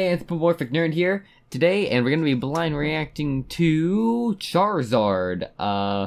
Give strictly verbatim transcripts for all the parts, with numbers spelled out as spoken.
Anthropomorphic Nerd here today, and we're gonna be blind reacting to Charizard. Uh,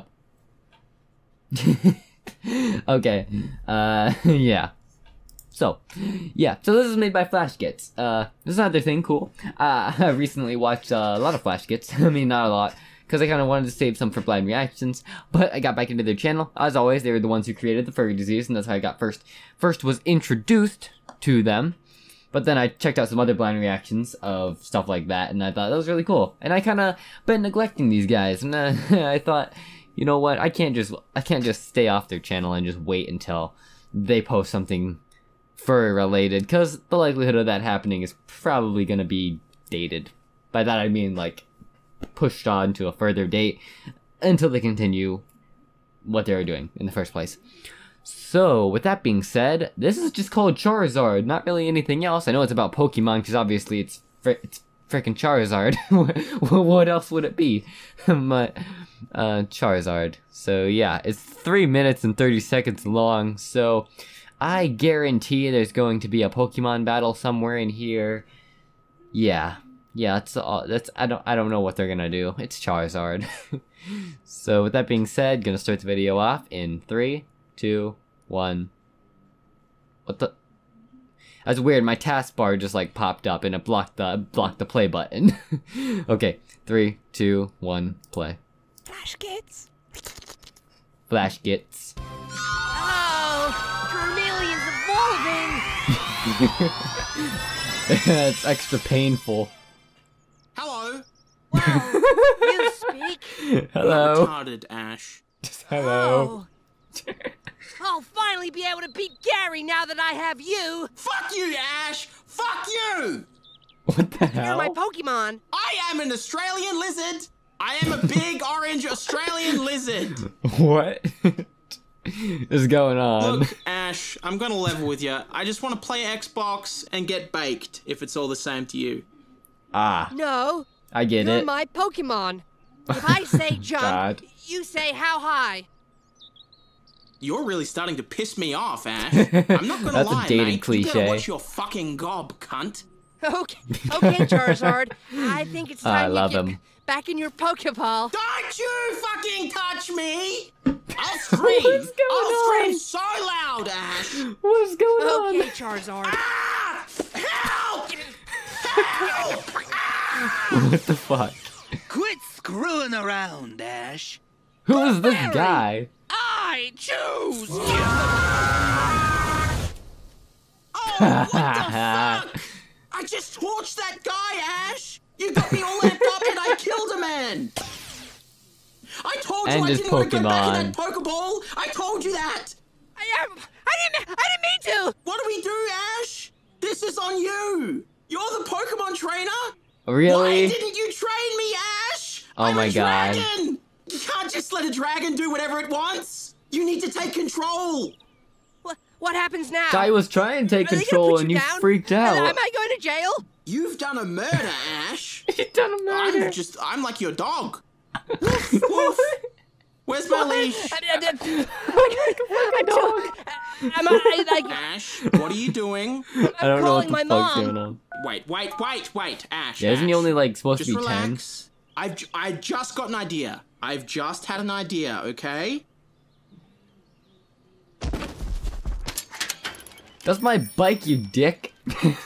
okay, uh, yeah. So, yeah, so this is made by Flash Gets. Uh, this is another thing, cool. Uh, I recently watched uh, a lot of Flash Gets. I mean, not a lot, because I kind of wanted to save some for blind reactions, but I got back into their channel. As always, they were the ones who created the furry disease, and that's how I got first, first was introduced to them. But then I checked out some other blind reactions of stuff like that, and I thought that was really cool. And I kind of been neglecting these guys, and uh, I thought, you know what, I can't just, I can't just stay off their channel and just wait until they post something furry related, because the likelihood of that happening is probably going to be dated. By that I mean like pushed on to a further date until they continue what they were doing in the first place. So with that being said, this is just called Charizard, not really anything else. I know it's about Pokemon because obviously it's fr it's freaking Charizard. What else would it be? But uh, Charizard. So yeah, it's three minutes and thirty seconds long. So I guarantee there's going to be a Pokemon battle somewhere in here. Yeah, yeah, that's all. That's I don't I don't know what they're gonna do. It's Charizard. So with that being said, gonna start the video off in three, two, one. What the? That's weird. My taskbar just like popped up and it blocked the blocked the play button. Okay, three, two, one, play. Flash Gets. Flash Gets. That's extra painful. Hello. Wow, you speak? Hello. You're retarded, Ash. Just hello. Oh. I'll finally be able to beat Gary now that I have you. Fuck you, Ash. Fuck you. What the hell? You're my Pokemon. I am an Australian lizard. I am a big orange Australian lizard. What is going on? Look, Ash, I'm gonna level with you. I just want to play Xbox and get baked, if it's all the same to you. Ah. No. I get You're it. my Pokemon. If I say jump, God. you say how high. You're really starting to piss me off, Ash. I'm not gonna That's lie, a dated mate. cliche. You better watch your fucking gob, cunt. Okay, okay, Charizard. I think it's time I love you get him. back in your Pokeball. Don't you fucking touch me! I'll scream! What's going I'll on? scream so loud, Ash! What's going on? Okay, Charizard. Ah! Help! Help! Ah! What the fuck? Quit screwing around, Ash. Who is this Barry. guy? I choose you. Oh, what the fuck? I just torched that guy, Ash! You got me all amped up and I killed a man! I told you And I his didn't want to go back in Pokemon. that Pokeball! I told you that! I am. I didn't. I didn't mean to. What do we do, Ash? This is on you! You're the Pokemon trainer? Really? Why didn't you train me, Ash? Oh I'm my a God. dragon! You can't just let a dragon do whatever it wants! You need to take control! What? What happens now? Guy was trying to take Are they gonna control put and you you down? freaked out. Am I going to jail? You've done a murder, Ash! You done a murder. I'm just, I'm like your dog. Woof, woof. Where's my leash? I, I, I, I'm dog. Am I like? Ash, what are you doing? I'm I don't know calling what the my fuck's mom. going on. Wait, wait, wait, wait, Ash. Yeah, isn't he Ash. only like supposed Just to be ten? relax. I've, j- I just got an idea. I've just had an idea, okay? That's my bike, you dick.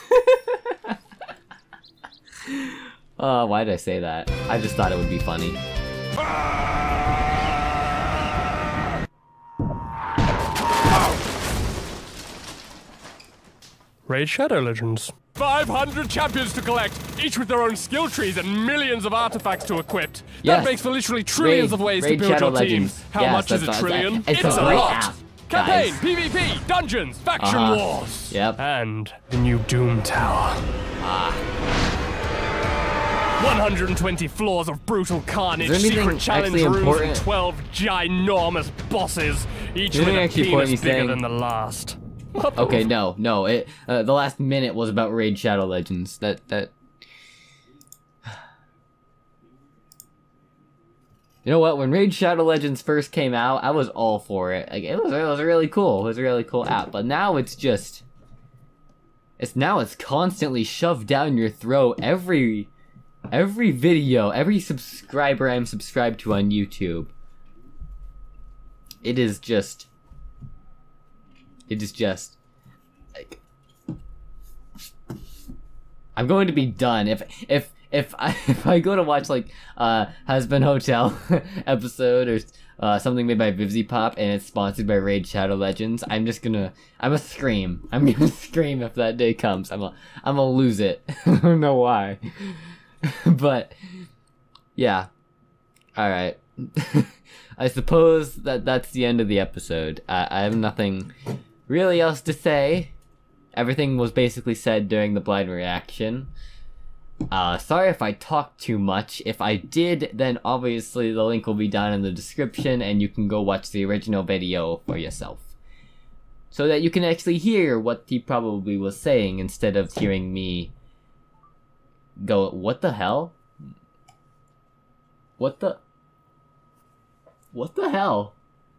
Uh, why did I say that? I just thought it would be funny. Raid Shadow Legends. five hundred champions to collect, each with their own skill trees and millions of artifacts to equip. Yes. That makes for literally trillions Raid- of ways Raid to build Shadow your Legends. team. How Yes, much is a that's- trillion? it's It's, a a great lot. app, Campaign, guys. PvP, dungeons, faction Uh-huh. wars. Yep. And the new Doom Tower. Ah. one hundred twenty floors of brutal carnage, Is there anything secret challenge actually rooms, important? and twelve ginormous bosses, each Is there with a anything actually important penis he's bigger saying? than the last. Okay, no, no. It uh, the last minute was about Raid Shadow Legends. That that. You know what? When Raid Shadow Legends first came out, I was all for it. Like it was, it was really cool. It was a really cool app. But now it's just It's now it's constantly shoved down your throat every every video, every subscriber I'm subscribed to on YouTube. It is just it is just like I'm going to be done if if if I if I go to watch like uh Husband Hotel episode or uh something made by VivziePop and it's sponsored by Raid Shadow Legends, I'm just gonna I'm gonna scream. I'm gonna scream if that day comes. I'm a I'm gonna lose it. I don't know why. But yeah. All right. I suppose that that's the end of the episode. I, I have nothing really else to say. Everything was basically said during the blind reaction. Uh, sorry if I talked too much. If I did, then obviously the link will be down in the description and you can go watch the original video for yourself. So that you can actually hear what he probably was saying instead of hearing me go, what the hell? What the... What the hell?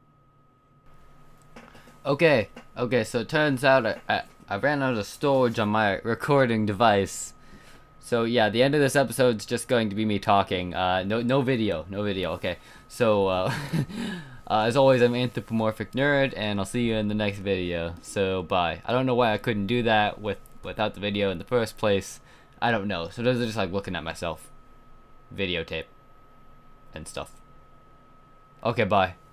Okay, okay, so it turns out I, I, I ran out of storage on my recording device. So yeah, the end of this episode's just going to be me talking. Uh, no, no video, no video. Okay. So uh, uh, as always, I'm Anthropomorphic Nerd, and I'll see you in the next video. So bye. I don't know why I couldn't do that with without the video in the first place. I don't know. So those are just like looking at myself, videotape, and stuff. Okay, bye.